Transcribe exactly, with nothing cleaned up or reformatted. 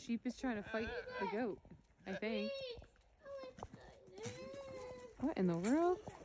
sheep is trying to fight the goat, I think. What in the world?